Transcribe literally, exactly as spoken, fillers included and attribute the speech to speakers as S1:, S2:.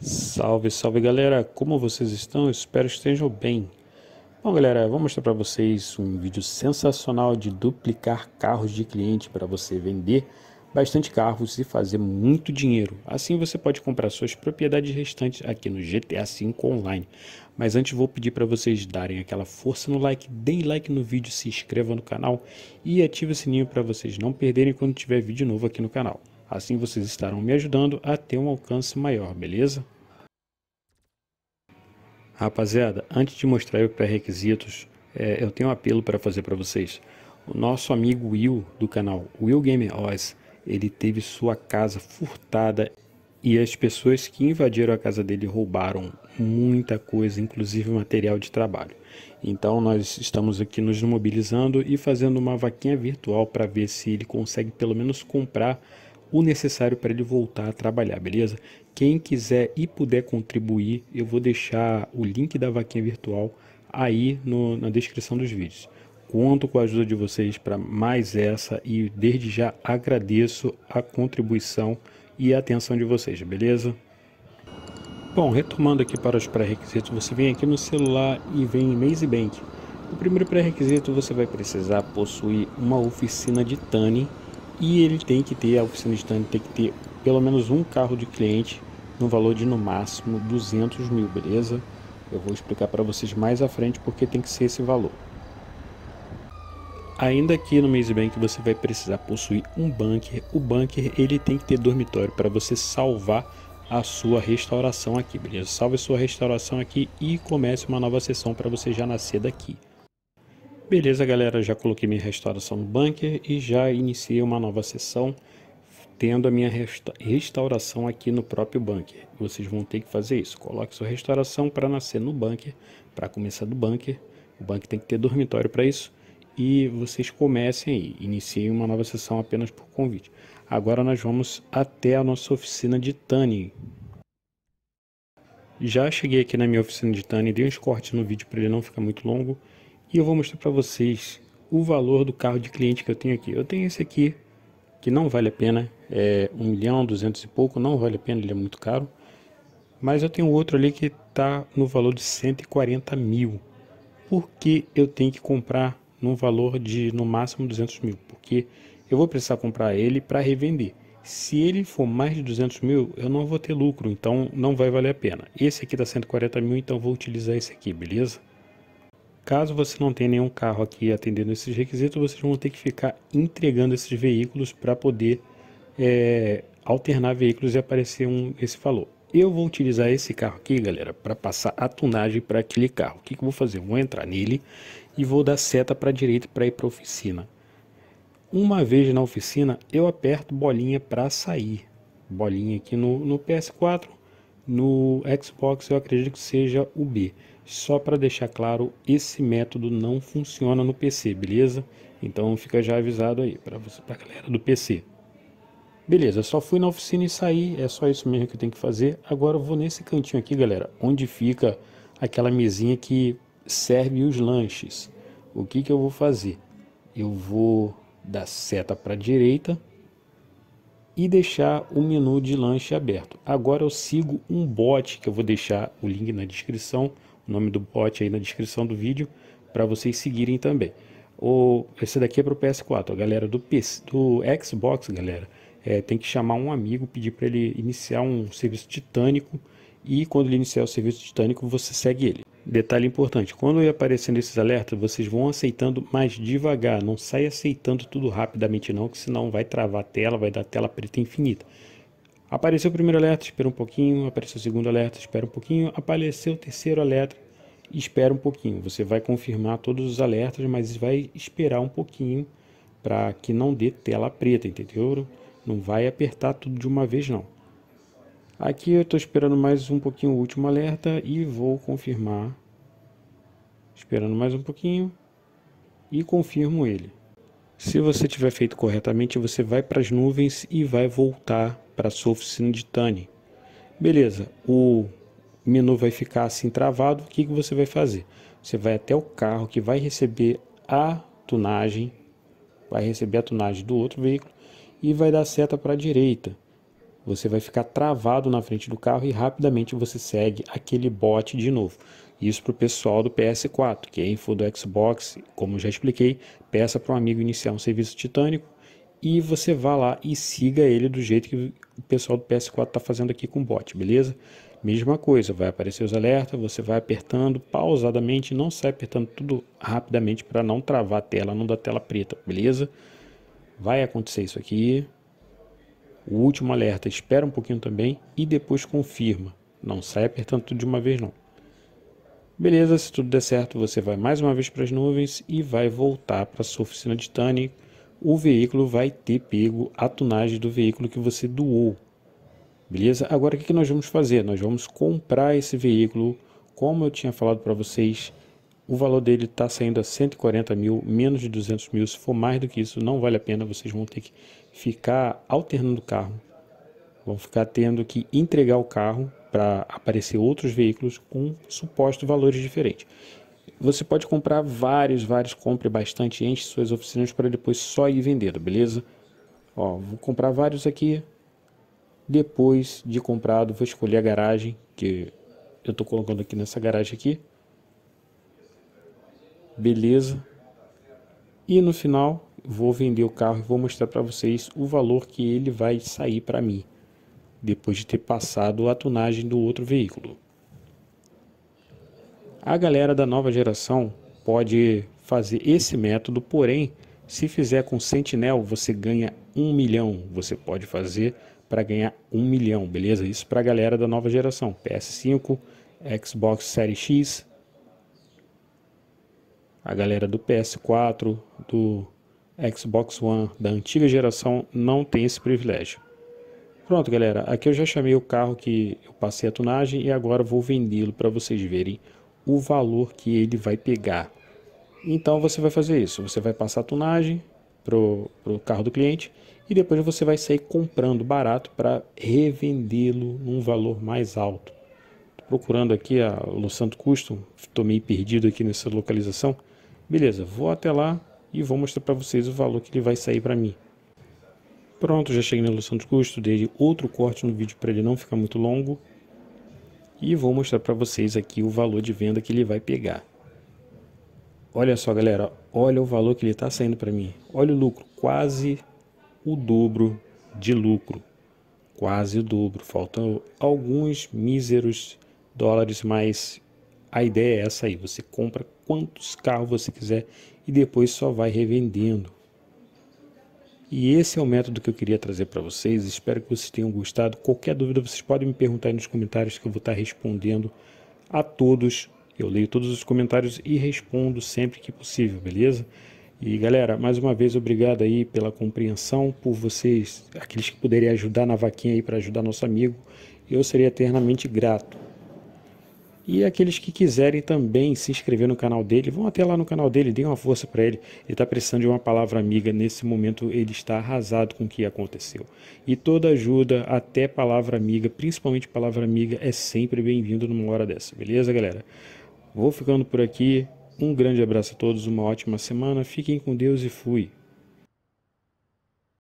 S1: Salve, salve galera, como vocês estão? Eu espero que estejam bem. Bom galera, vou mostrar para vocês um vídeo sensacional de duplicar carros de cliente para você vender bastante carros e fazer muito dinheiro. Assim você pode comprar suas propriedades restantes aqui no G T A cinco Online. Mas antes vou pedir para vocês darem aquela força no like, deem like no vídeo, se inscrevam no canal e ative o sininho para vocês não perderem quando tiver vídeo novo aqui no canal. Assim vocês estarão me ajudando a ter um alcance maior, beleza? Rapaziada, antes de mostrar os pré-requisitos, é, eu tenho um apelo para fazer para vocês. O nosso amigo Will, do canal Will Game Oz, ele teve sua casa furtada e as pessoas que invadiram a casa dele roubaram muita coisa, inclusive material de trabalho. Então nós estamos aqui nos mobilizando e fazendo uma vaquinha virtual para ver se ele consegue pelo menos comprar o necessário para ele voltar a trabalhar, beleza? Quem quiser e puder contribuir, eu vou deixar o link da vaquinha virtual aí no, na descrição dos vídeos. Conto com a ajuda de vocês para mais essa e desde já agradeço a contribuição e a atenção de vocês, beleza? Bom, retomando aqui para os pré-requisitos, você vem aqui no celular e vem em Maze Bank. O primeiro pré-requisito, você vai precisar possuir uma oficina de Tuning e ele tem que ter, a oficina de Tuning tem que ter pelo menos um carro de cliente no valor de no máximo duzentos mil, beleza? Eu vou explicar para vocês mais à frente porque tem que ser esse valor. Ainda aqui no Maze Bank você vai precisar possuir um bunker. O bunker ele tem que ter dormitório para você salvar a sua restauração aqui, beleza? Salve a sua restauração aqui e comece uma nova sessão para você já nascer daqui. Beleza, galera, já coloquei minha restauração no bunker e já iniciei uma nova sessão, tendo a minha resta restauração aqui no próprio bunker. Vocês vão ter que fazer isso. Coloque sua restauração para nascer no bunker, para começar do bunker. O bunker tem que ter dormitório para isso. E vocês comecem aí, iniciem uma nova sessão apenas por convite. Agora nós vamos até a nossa oficina de Tuning. Já cheguei aqui na minha oficina de Tuning, dei uns cortes no vídeo para ele não ficar muito longo. E eu vou mostrar para vocês o valor do carro de cliente que eu tenho aqui. Eu tenho esse aqui, que não vale a pena, é um milhão, duzentos e pouco, não vale a pena, ele é muito caro. Mas eu tenho outro ali que está no valor de cento e quarenta mil. Por que eu tenho que comprar no valor de no máximo duzentos mil? Porque eu vou precisar comprar ele para revender. Se ele for mais de duzentos mil, eu não vou ter lucro, então não vai valer a pena. Esse aqui dá cento e quarenta mil, então vou utilizar esse aqui, beleza? Caso você não tenha nenhum carro aqui atendendo esses requisitos, vocês vão ter que ficar entregando esses veículos para poder é, alternar veículos e aparecer um, esse valor. Eu vou utilizar esse carro aqui, galera, para passar a tunagem para aquele carro. O que, que eu vou fazer? Eu vou entrar nele e vou dar seta para a direita para ir para a oficina. Uma vez na oficina, eu aperto bolinha para sair. Bolinha aqui no, no P S quatro, no Xbox eu acredito que seja o B. Só para deixar claro, esse método não funciona no P C, beleza? Então fica já avisado aí para você, para a galera do P C. Beleza, só fui na oficina e saí, é só isso mesmo que eu tenho que fazer. Agora eu vou nesse cantinho aqui, galera, onde fica aquela mesinha que serve os lanches. O que que eu vou fazer? Eu vou dar seta para a direita e deixar o menu de lanche aberto. Agora eu sigo um bot que eu vou deixar o link na descrição, o nome do bot aí na descrição do vídeo, para vocês seguirem também. O, esse daqui é para o P S quatro, a galera do, P C, do Xbox, galera, é, tem que chamar um amigo, pedir para ele iniciar um serviço titânico e quando ele iniciar o serviço titânico você segue ele. Detalhe importante, quando ir aparecendo esses alertas, vocês vão aceitando mais devagar, não sai aceitando tudo rapidamente não, que senão vai travar a tela, vai dar tela preta infinita. Apareceu o primeiro alerta, espera um pouquinho, apareceu o segundo alerta, espera um pouquinho, apareceu o terceiro alerta, espera um pouquinho. Você vai confirmar todos os alertas, mas vai esperar um pouquinho para que não dê tela preta, entendeu? Não vai apertar tudo de uma vez não. Aqui eu estou esperando mais um pouquinho o último alerta e vou confirmar. Esperando mais um pouquinho e confirmo ele. Se você tiver feito corretamente, você vai para as nuvens e vai voltar para a sua oficina de Tuning. Beleza, o menu vai ficar assim travado. O que, que você vai fazer? Você vai até o carro que vai receber a tunagem, vai receber a tunagem do outro veículo e vai dar seta para a direita. você vai ficar travado na frente do carro e rapidamente você segue aquele bot de novo. Isso para o pessoal do P S quatro. Quem for do Xbox, como eu já expliquei, peça para um amigo iniciar um serviço titânico e você vá lá e siga ele do jeito que o pessoal do P S quatro está fazendo aqui com o bot, beleza? Mesma coisa, vai aparecer os alertas, você vai apertando pausadamente, não sai apertando tudo rapidamente para não travar a tela, não dar tela preta, beleza? Vai acontecer isso aqui. O último alerta, espera um pouquinho também e depois confirma. Não sai apertando tudo de uma vez não. Beleza, se tudo der certo, você vai mais uma vez para as nuvens e vai voltar para a sua oficina de tuning. O veículo vai ter pego a tunagem do veículo que você doou. Beleza? Agora o que nós vamos fazer? Nós vamos comprar esse veículo. Como eu tinha falado para vocês, o valor dele está saindo a cento e quarenta mil, menos de duzentos mil. Se for mais do que isso, não vale a pena. Vocês vão ter que ficar alternando o carro. Vão ficar tendo que entregar o carro para aparecer outros veículos com supostos valores diferentes. Você pode comprar vários, vários, compre bastante, enche suas oficinas para depois só ir vendendo, beleza? Ó, vou comprar vários aqui. Depois de comprado, vou escolher a garagem, que eu estou colocando aqui nessa garagem aqui. Beleza. E no final, vou vender o carro e vou mostrar para vocês o valor que ele vai sair para mim, depois de ter passado a tunagem do outro veículo. A galera da nova geração pode fazer esse método, porém, se fizer com Sentinel, você ganha um milhão. Você pode fazer para ganhar um milhão, beleza? Isso para a galera da nova geração, P S cinco, Xbox Series X, a galera do P S quatro, do Xbox One, da antiga geração, não tem esse privilégio. Pronto, galera, aqui eu já chamei o carro que eu passei a tunagem e agora vou vendê-lo para vocês verem o valor que ele vai pegar. Então você vai fazer isso, você vai passar a tunagem para o carro do cliente e depois você vai sair comprando barato para revendê-lo num valor mais alto. Tô procurando aqui a Los Santos Custom, estou meio perdido aqui nessa localização. Beleza, vou até lá e vou mostrar para vocês o valor que ele vai sair para mim. Pronto, já cheguei na Los Santos Custom, dei outro corte no vídeo para ele não ficar muito longo. E vou mostrar para vocês aqui o valor de venda que ele vai pegar. Olha só, galera, olha o valor que ele está saindo para mim. Olha o lucro, quase o dobro de lucro. Quase o dobro. Faltam alguns míseros dólares, mas a ideia é essa aí. Você compra quantos carros você quiser e depois só vai revendendo. E esse é o método que eu queria trazer para vocês. Espero que vocês tenham gostado. Qualquer dúvida vocês podem me perguntar aí nos comentários que eu vou estar respondendo a todos. Eu leio todos os comentários e respondo sempre que possível, beleza? E galera, mais uma vez obrigado aí pela compreensão, por vocês, aqueles que puderem ajudar na vaquinha aí para ajudar nosso amigo. Eu seria eternamente grato. E aqueles que quiserem também se inscrever no canal dele, vão até lá no canal dele, deem uma força para ele. Ele está precisando de uma palavra amiga, nesse momento ele está arrasado com o que aconteceu. E toda ajuda, até palavra amiga, principalmente palavra amiga, é sempre bem-vindo numa hora dessa, beleza, galera? Vou ficando por aqui, um grande abraço a todos, uma ótima semana, fiquem com Deus e fui!